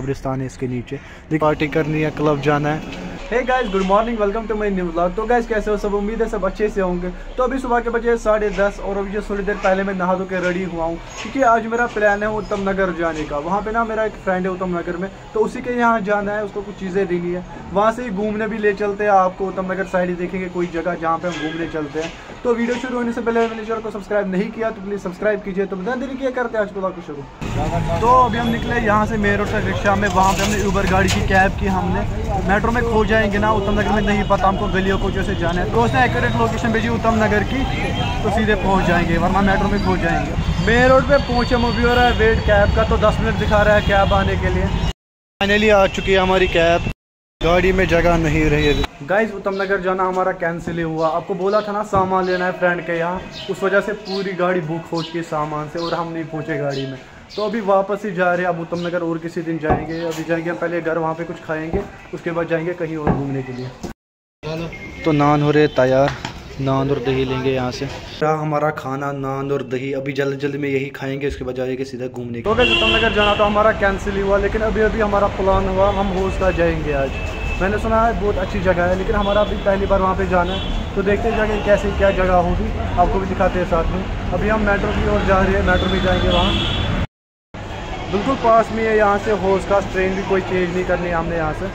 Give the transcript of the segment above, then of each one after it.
कब्रिस्तान है इसके नीचे, पार्टी करनी है, क्लब जाना है। Hey guys, good morning, welcome to my new vlog. तो गाइस कैसे हो सब, उम्मीद है सब अच्छे से होंगे। तो अभी सुबह के बजे 10:30 और अभी जो थोड़ी देर पहले मैं नहा धो के रेडी हुआ हूँ, क्योंकि आज मेरा प्लान है उत्तम नगर जाने का। वहाँ पे ना मेरा एक फ्रेंड है उत्तम नगर में, तो उसी के यहाँ जाना है, उसको कुछ चीज़ें देनी है। वहाँ से ही घूमने भी ले चलते हैं आपको, उत्तम नगर साइड ही देखेंगे कोई जगह जहाँ पे हम घूमने चलते हैं। तो वीडियो शुरू होने से पहले मेरे चैनल को सब्सक्राइब नहीं किया तो प्लीज़ सब्सक्राइब कीजिए। तो बता दें क्या करते हैं आज को शुरू। तो अभी हम निकले यहाँ से मेन रोड तक रिक्शा में, वहाँ पे हमने ऊबर गाड़ी की कैब की हमने। मेट्रो में खो जाएंगे ना, उत्तम नगर में नहीं पता हमको गलियों कोचों से जाना है, तो उसने एक्यूरेट लोकेशन भेजी उत्तम नगर की, तो सीधे पहुँच जाएंगे, वरना मेट्रो में खो जाएंगे। मेन रोड पे पहुँचे, मूवी हो रहा है वेट कैब का, तो 10 मिनट दिखा रहा है कैब आने के लिए। फाइनली आ चुकी है हमारी कैब, गाड़ी में जगह नहीं रही है। गाइस उत्तम नगर जाना हमारा कैंसिल ही हुआ। आपको बोला था ना सामान लेना है फ्रेंड के यहाँ, उस वजह से पूरी गाड़ी बुक हो चुकी है सामान से, और हम नहीं पहुँचे गाड़ी में। तो अभी वापस ही जा रहे हैं अब उत्तम नगर, और किसी दिन जाएंगे। अभी जाएंगे हम पहले घर, वहाँ पे कुछ खाएंगे, उसके बाद जाएंगे कहीं और घूमने के लिए। तो नान हो रहे तैयार, नान और दही लेंगे यहाँ से। हमारा खाना नान और दही, अभी जल्द जल्द में यही खाएंगे, उसके बाद जाएंगे सीधा घूमने। तो अगर उत्तम नगर जाना तो हमारा कैंसिल ही हुआ, लेकिन अभी अभी हमारा प्लान हुआ, हम होस्का जाएंगे आज। मैंने सुना है बहुत अच्छी जगह है, लेकिन हमारा अभी पहली बार वहाँ पे जाना है, तो देखते जाके कैसे क्या जगह होगी, आपको भी दिखाते हैं साथ में। अभी हम मेट्रो की ओर जा रहे हैं, मेट्रो में जाएंगे, वहाँ बिल्कुल पास में है यहाँ से होस्का। ट्रेन भी कोई चेंज नहीं करनी हमने यहाँ से।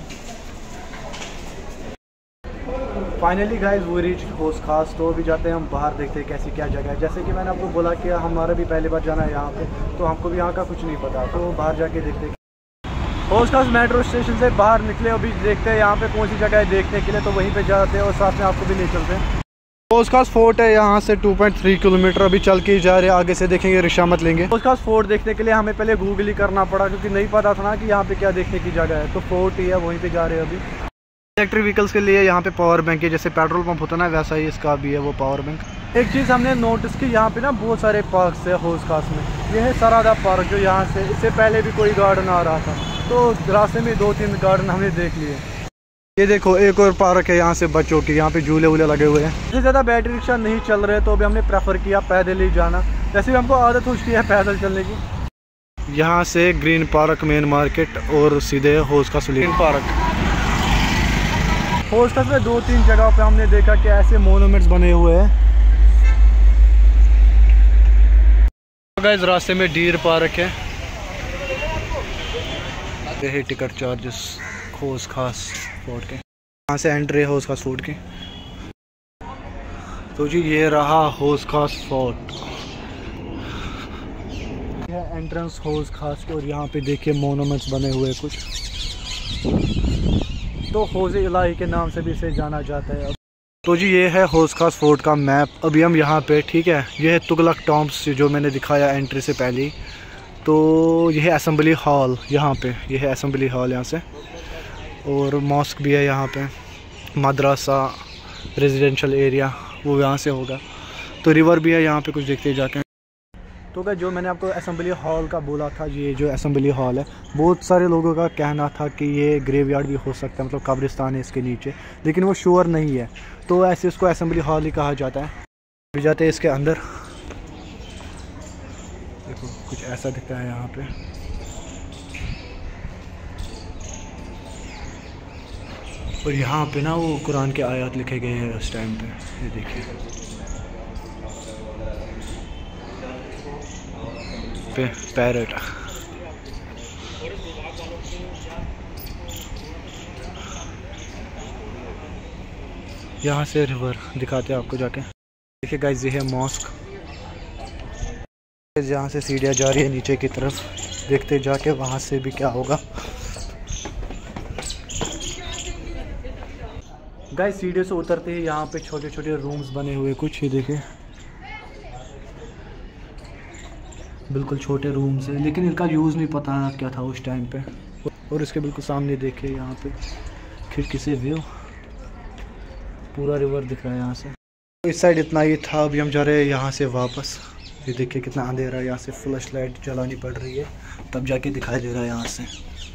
फाइनली गाइस वो रीच होस्कास, तो अभी जाते हैं हम बाहर, देखते हैं कैसी क्या जगह है। जैसे कि मैंने आपको बोला कि हमारा भी पहली बार जाना है यहाँ पे, तो हमको भी यहाँ का कुछ नहीं पता, तो बाहर जाके देखते हैं। होस्कास मेट्रो स्टेशन से बाहर निकले, अभी देखते हैं यहाँ पे कौन सी जगह है देखने के लिए, तो वहीं पे जाते हैं और साथ में आपको भी ले चलते हैं। होस्कास फोर्ट है यहाँ से 2.3 किलोमीटर, अभी चल के जा रहे हैं, आगे से देखेंगे, रिक्शा मत लेंगे। होस्कास फोर्ट देखने के लिए हमें पहले गूगल ही करना पड़ा, क्योंकि नहीं पता था ना कि यहाँ पे क्या देखने की जगह है। तो फोर्ट ही है, वहीं पे जा रहे हैं अभी। इलेक्ट्रिक व्हीकल्स के लिए यहाँ पे पावर बैंक है, जैसे पेट्रोल पंप होता है ना, वैसा ही इसका भी है वो पावर बैंक। एक चीज़ हमने नोटिस की, यहाँ पे ना बहुत सारे पार्क है होस्कास में। ये है सरादा पार्क, जो यहाँ से इससे पहले भी कोई गार्डन आ रहा था, तो रास्ते में 2-3 गार्डन हमने देख लिए। ये देखो एक और पार्क है यहाँ से बच्चों की, यहाँ पे झूले वूले लगे हुए हैं। इससे ज़्यादा बैटरी रिक्शा नहीं चल रहे, तो अभी हमने प्रेफर किया पैदल ही जाना, जैसे भी हमको आदत हो चुकी है पैदल चलने की। यहाँ से ग्रीन पार्क, मेन मार्केट और सीधे होस्कास ग्रीन पार्क। होस्कास में 2-3 जगह पे हमने देखा कि ऐसे मोनूमेंट्स बने हुए हैं। गाइस रास्ते में डीर पार्क है, ये टिकट चार्जेस होस्कास फोर्ट के, यहाँ से एंट्री है होस्कास फोर्ट की। तो जी ये रहा होस्कास फोर्ट, यह एंट्रेंस होस्कास की, और यहाँ पे देखिए मोनूमेंट्स बने हुए कुछ, तो होज़े इलाही के नाम से भी इसे जाना जाता है। तो जी ये है होस्कास फोर्ट का मैप। अभी हम यहाँ पे, ठीक है, ये है तुगलक टॉम्ब्स जो मैंने दिखाया एंट्री से पहले ही। तो यह है असेंबली हॉल, यहाँ पे ये है असेंबली हॉल यहाँ से, और मॉस्क भी है यहाँ पे, मदरसा, रेजिडेंशियल एरिया वो यहाँ से होगा। तो रिवर भी है यहाँ पे, कुछ देखते जाके। तो क्या जो मैंने आपको असेंबली हॉल का बोला था, ये जो असेंबली हॉल है, बहुत सारे लोगों का कहना था कि ये ग्रेवयार्ड भी हो सकता है, मतलब कब्रिस्तान है इसके नीचे, लेकिन वो श्योर नहीं है, तो ऐसे इसको असेंबली हॉल ही कहा जाता है। अभी जाते हैं इसके अंदर, देखो कुछ ऐसा दिखता है यहाँ पे। और यहाँ पे ना वो कुरान के आयत लिखे गए हैं उस टाइम पे, ये देखिए पे पैरेट। यहाँ से रिवर दिखाते हैं आपको जाके। देखिए गाइस ये है मॉस्क, यहाँ से सीढ़ियाँ जा रही है नीचे की तरफ, देखते जाके वहाँ से भी क्या होगा। गाइस सीढ़ियों से उतरते ही यहाँ पे छोटे छोटे रूम्स बने हुए कुछ, ये देखिए बिल्कुल छोटे रूम्स हैं, लेकिन इनका यूज़ नहीं पता क्या था उस टाइम पे। और इसके बिल्कुल सामने देखे यहाँ पे खिड़की से व्यू, पूरा रिवर दिख रहा है यहाँ से। इस साइड इतना ही था, अभी हम जा रहे हैं यहाँ से वापस। ये देखिए कितना अंधेरा है, यहाँ से फ्लैश लाइट जलानी पड़ रही है तब जाके दिखाई दे रहा है यहाँ से।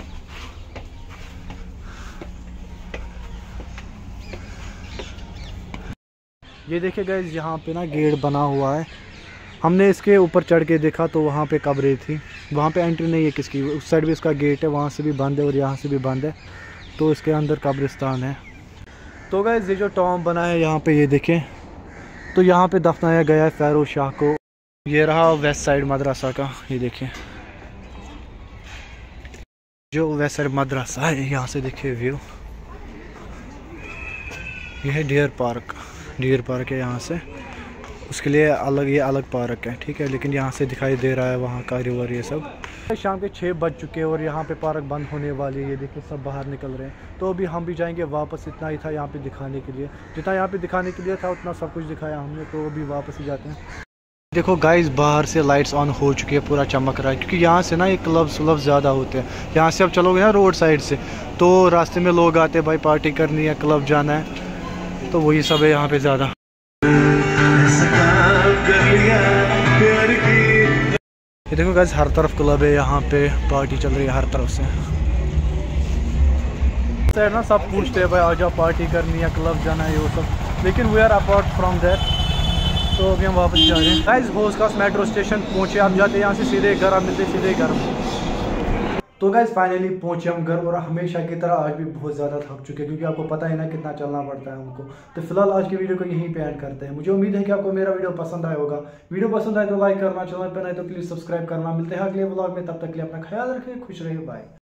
ये देखिए गाइस यहाँ पे ना गेट बना हुआ है, हमने इसके ऊपर चढ़ के देखा तो वहाँ पे कब्रें थी। वहाँ पे एंट्री नहीं है किसकी, उस साइड भी उसका गेट है, वहाँ से भी बंद है और यहाँ से भी बंद है, तो इसके अंदर कब्रिस्तान है। तो गाइस ये जो टॉम बना है यहाँ पे, ये देखें, तो यहाँ पे दफनाया गया है फ़ैरोज़ शाह को। ये रहा वेस्ट साइड मदरसा का, ये देखें जो वेस्ट साइड मदरसा है, यहाँ से देखिए व्यू। ये है डियर पार्क है यहाँ से, उसके लिए अलग, ये अलग पार्क है, ठीक है, लेकिन यहाँ से दिखाई दे रहा है वहाँ का रिवर ये सब। शाम के 6 बज चुके हैं और यहाँ पे पार्क बंद होने वाली है, ये देखिए सब बाहर निकल रहे हैं। तो अभी हम भी जाएंगे वापस, इतना ही था यहाँ पे दिखाने के लिए, जितना यहाँ पे दिखाने के लिए था उतना सब कुछ दिखाया हमने, तो अभी वापस ही जाते हैं। देखो गाइस बाहर से लाइट्स ऑन हो चुकी है, पूरा चमक रहा है, क्योंकि यहाँ से ना ये क्लब्स ज़्यादा होते हैं। यहाँ से अब चलोगे ना रोड साइड से, तो रास्ते में लोग आते हैं भाई पार्टी करनी है, क्लब जाना है, तो वही सब है यहाँ पे ज़्यादा। ये देखो गाइस हर तरफ क्लब है, यहाँ पे पार्टी चल रही है हर तरफ से। सर ना सब पूछते हैं भाई आ जाओ पार्टी करनी है, क्लब जाना है, ये सब, लेकिन we are apart from that. तो अभी हम वापस जा रहे हैं गाइस, होस्कास मेट्रो स्टेशन पहुँचे, आप जाते हैं यहाँ से सीधे घर, आप मिलते सीधे घर। तो गाइस फाइनली पहुँचे हम घर, और हमेशा की तरह आज भी बहुत ज़्यादा थक चुके हैं, क्योंकि आपको पता है ना कितना चलना पड़ता है हमको। तो फिलहाल आज की वीडियो को यहीं पे एंड करते हैं। मुझे उम्मीद है कि आपको मेरा वीडियो पसंद आया होगा। वीडियो पसंद आए तो लाइक करना, चैनल पर नहीं तो प्लीज़ सब्सक्राइब करना। मिलते हैं अगले व्लॉग में, तब तक के लिए अपना ख्याल रखें, खुश रहिए, बाय।